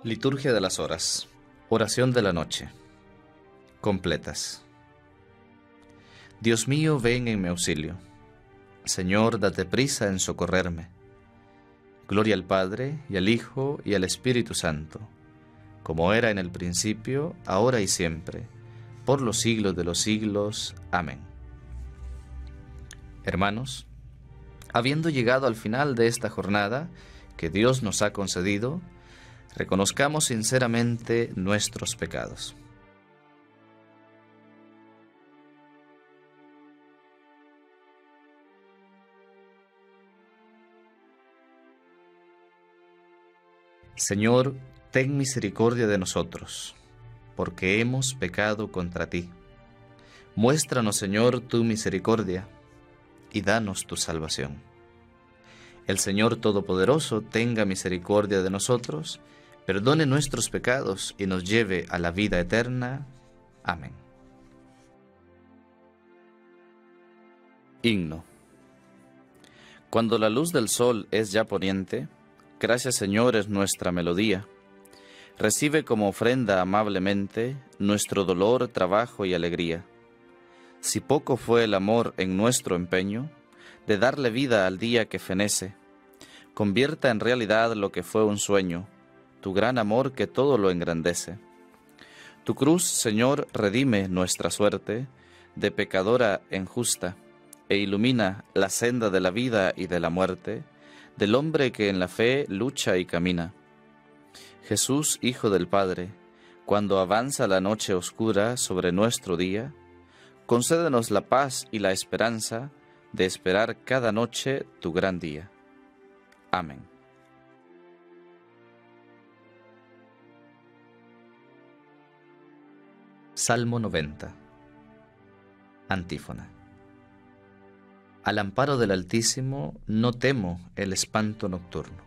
Liturgia de las horas. Oración de la noche. Completas. Dios mío, ven en mi auxilio. Señor, date prisa en socorrerme. Gloria al Padre, y al Hijo, y al Espíritu Santo, como era en el principio, ahora y siempre, por los siglos de los siglos. Amén. Hermanos, habiendo llegado al final de esta jornada que Dios nos ha concedido, reconozcamos sinceramente nuestros pecados. Señor, ten misericordia de nosotros, porque hemos pecado contra ti. Muéstranos, Señor, tu misericordia, y danos tu salvación. El Señor Todopoderoso tenga misericordia de nosotros, perdone nuestros pecados y nos lleve a la vida eterna. Amén. Himno. Cuando la luz del sol es ya poniente, gracias, Señor, es nuestra melodía. Recibe como ofrenda amablemente nuestro dolor, trabajo y alegría. Si poco fue el amor en nuestro empeño de darle vida al día que fenece, convierta en realidad lo que fue un sueño, tu gran amor que todo lo engrandece. Tu cruz, Señor, redime nuestra suerte de pecadora en justa, e ilumina la senda de la vida y de la muerte, del hombre que en la fe lucha y camina. Jesús, Hijo del Padre, cuando avanza la noche oscura sobre nuestro día, concédenos la paz y la esperanza de esperar cada noche tu gran día. Amén. Salmo 90. Antífona. Al amparo del Altísimo no temo el espanto nocturno.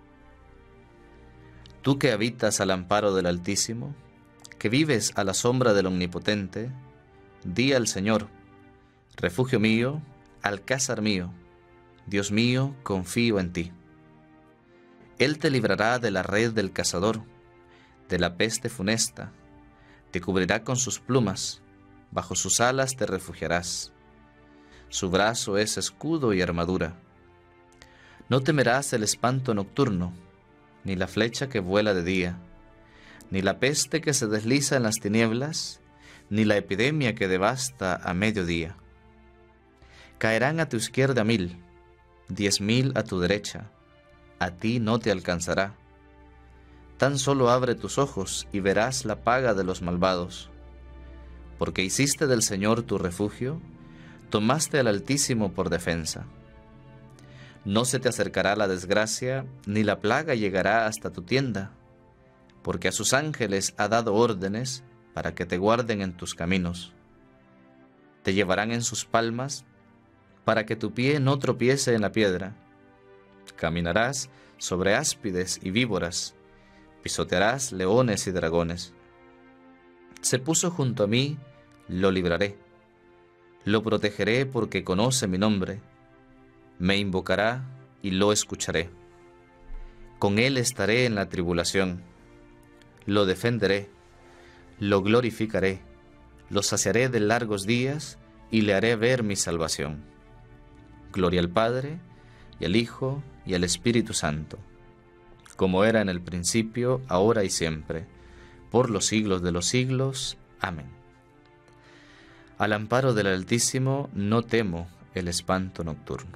Tú que habitas al amparo del Altísimo, que vives a la sombra del Omnipotente, di al Señor: refugio mío, alcázar mío, Dios mío, confío en ti. Él te librará de la red del cazador, de la peste funesta. Te cubrirá con sus plumas, bajo sus alas te refugiarás. Su brazo es escudo y armadura. No temerás el espanto nocturno, ni la flecha que vuela de día, ni la peste que se desliza en las tinieblas, ni la epidemia que devasta a mediodía. Caerán a tu izquierda 1000, 10.000 a tu derecha, a ti no te alcanzará. Tan solo abre tus ojos y verás la paga de los malvados. Porque hiciste del Señor tu refugio, tomaste al Altísimo por defensa. No se te acercará la desgracia, ni la plaga llegará hasta tu tienda, porque a sus ángeles ha dado órdenes para que te guarden en tus caminos. Te llevarán en sus palmas, para que tu pie no tropiece en la piedra. Caminarás sobre áspides y víboras, pisotearás leones y dragones. Se puso junto a mí, lo libraré. Lo protegeré porque conoce mi nombre. Me invocará y lo escucharé. Con él estaré en la tribulación. Lo defenderé, lo glorificaré, lo saciaré de largos días y le haré ver mi salvación. Gloria al Padre, y al Hijo, y al Espíritu Santo, como era en el principio, ahora y siempre, por los siglos de los siglos. Amén. Al amparo del Altísimo no temo el espanto nocturno.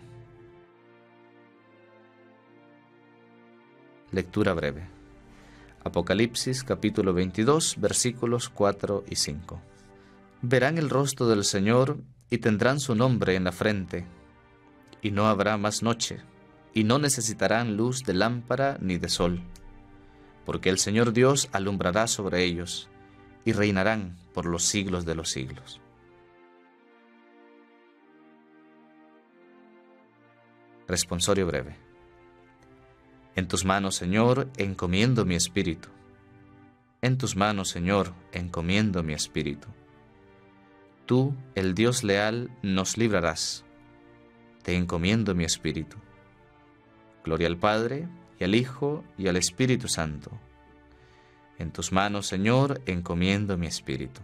Lectura breve. Apocalipsis capítulo 22, versículos 4 y 5. Verán el rostro del Señor y tendrán su nombre en la frente, y no habrá más noche, y no necesitarán luz de lámpara ni de sol, porque el Señor Dios alumbrará sobre ellos, y reinarán por los siglos de los siglos. Responsorio breve. En tus manos, Señor, encomiendo mi espíritu. En tus manos, Señor, encomiendo mi espíritu. Tú, el Dios leal, nos librarás. Te encomiendo mi espíritu. Gloria al Padre, y al Hijo, y al Espíritu Santo, En tus manos, Señor, encomiendo mi espíritu.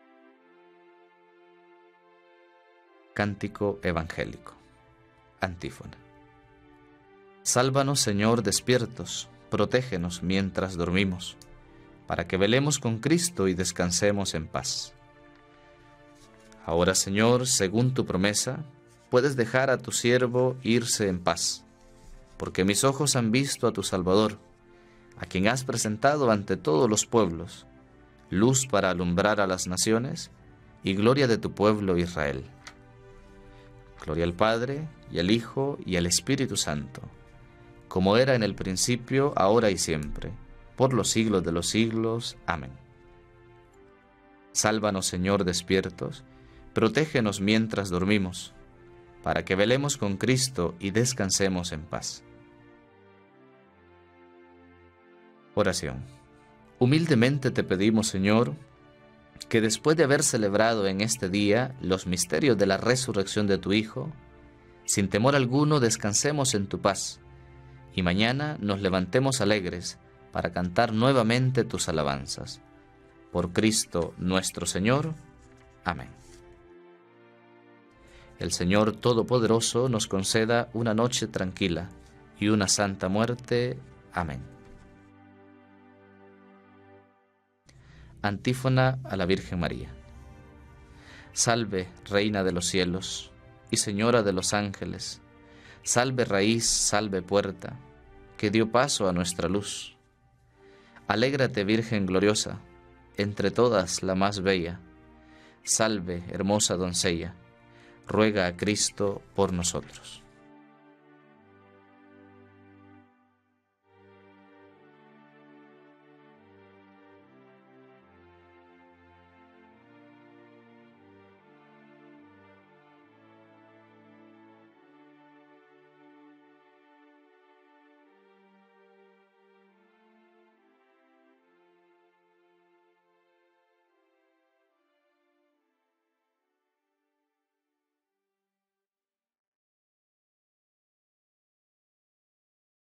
Cántico evangélico. Antífona. Sálvanos, Señor, despiertos, protégenos mientras dormimos, para que velemos con Cristo y descansemos en paz. Ahora, Señor, según tu promesa, puedes dejar a tu siervo irse en paz, porque mis ojos han visto a tu Salvador, a quien has presentado ante todos los pueblos, luz para alumbrar a las naciones y gloria de tu pueblo Israel. Gloria al Padre, y al Hijo, y al Espíritu Santo, como era en el principio, ahora y siempre, por los siglos de los siglos. Amén. Sálvanos, Señor, despiertos, protégenos mientras dormimos, para que velemos con Cristo y descansemos en paz. Oración. Humildemente te pedimos, Señor, que después de haber celebrado en este día los misterios de la resurrección de tu Hijo, sin temor alguno descansemos en tu paz, y mañana nos levantemos alegres para cantar nuevamente tus alabanzas. Por Cristo nuestro Señor. Amén. El Señor Todopoderoso nos conceda una noche tranquila y una santa muerte. Amén. Antífona a la Virgen María. Salve, Reina de los cielos y Señora de los ángeles, salve raíz, salve puerta, que dio paso a nuestra luz. Alégrate, Virgen gloriosa, entre todas la más bella, salve, hermosa doncella, ruega a Cristo por nosotros.